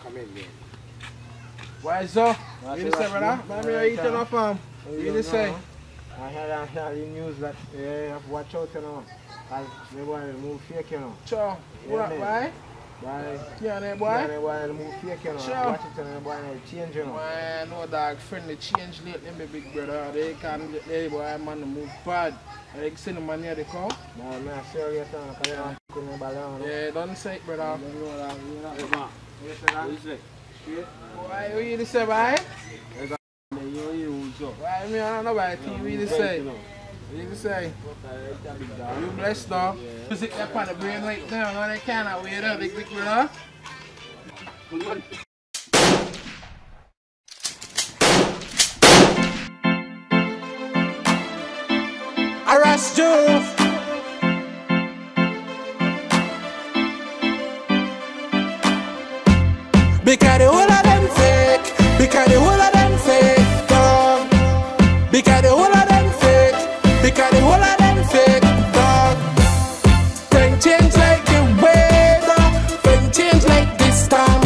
come in there. Why so? What you say, brother? Let me eat enough farm. What you say? I heard the news that you have to watch out, you know. Because they want to move fake, you know. Sure. What, why? Why? Yeah, they boy? Yeah, they want to move fake, you know. Sure. Watch it and they want to change, you know. Why, no dog, friendly change lately, my big brother. They can't get there, boy, man, to move bad. They see the man here, they come. No, I'm serious, because you want to put me balloon. Yeah, don't say it, brother. I don't know that. You know, what you say? Why, what you say, boy? You Why, me, I don't know about it. What you say? What you say? You blessed, though. Music that on the brain right now, no, they cannot wait up, big brother. Arrest you. Because the whole of them fake. Because the whole of them fake. Dog. Because the whole of them fake. Because the whole of them fake. Dog. Friend change like the weather. Friend change like this time.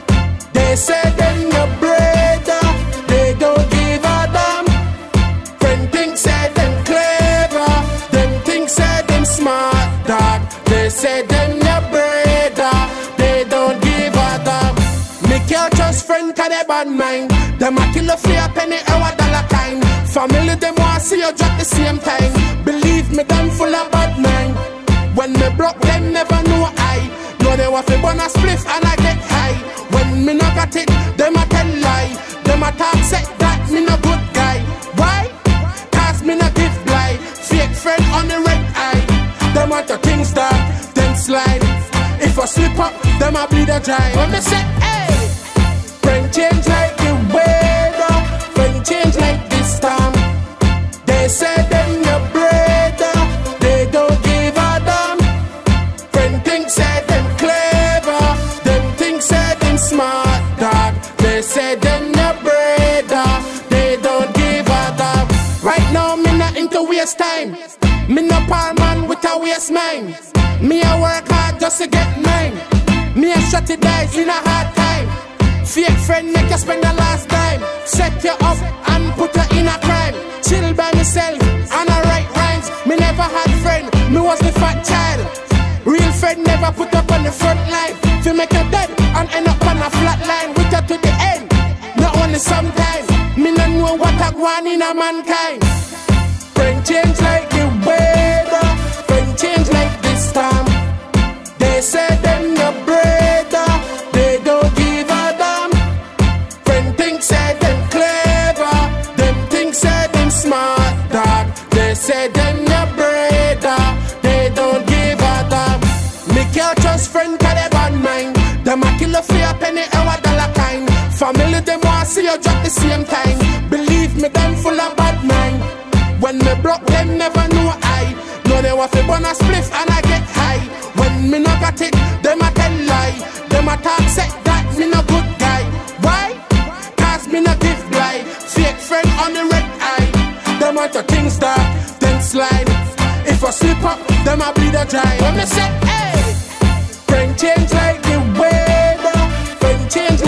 They say them your brother. They don't give a damn. Friend think say them clever. Them think say them smart. Dog. They say them your brother. They don't give a damn. Me can't trust friend cause they bad mind. Them a kill a for a penny or a dollar kind. Family them want see you drop the same time. Believe me, them full of bad mind. When me broke them never know I. No they want to burn a spliff and I get high. When me no got it, them a tell lie. Them a talk say that me no good guy. Why? Cause me no give blind. Fake friend on the red eye. Them want the things dark, then slide. If I slip up, them a bleed a dry. When me say, hey, friend change like the weather. Friend change like this time. They say them your brother. They don't give a damn. Friend think say them clever. Them think say them smart, dog. They say them your brother. They don't give a damn. Right now me not into waste time. Me no poor man with a waste mind. Me a work hard just to get mine. Me a shut it dice in a hard time. Fake friend make you spend the last time. Set you up and put you in a crime. Chill by myself and I write rhymes. Me never had friend, me was the fat child. Real friend never put up on the front line. Fi make you dead and end up on a flat line. With you to the end, not only sometimes. Me no know what I want in a mankind. Friend change like the weather. Friend change like this time. They say them no brother. They don't give a damn. Friend think say them clever. Them think say them smart, dog. They say them no brother. They don't give a damn. Me can't trust friend cause they bad mind. Them a kill a for a penny or a dollar kind. Family them want see you drop the same time. Believe me, them full of bad mind. When me broke them never know I. No they want to burn a spliff and I get high. When me no got it, them a tell lie. Them a talk say that me no good guy. Why? Cause me no give blind. Fake friend on the red eye. Them want the things dark, then slide. If I slip up, them a bleed a dry. When me say, hey, friend change like the weather. Friend change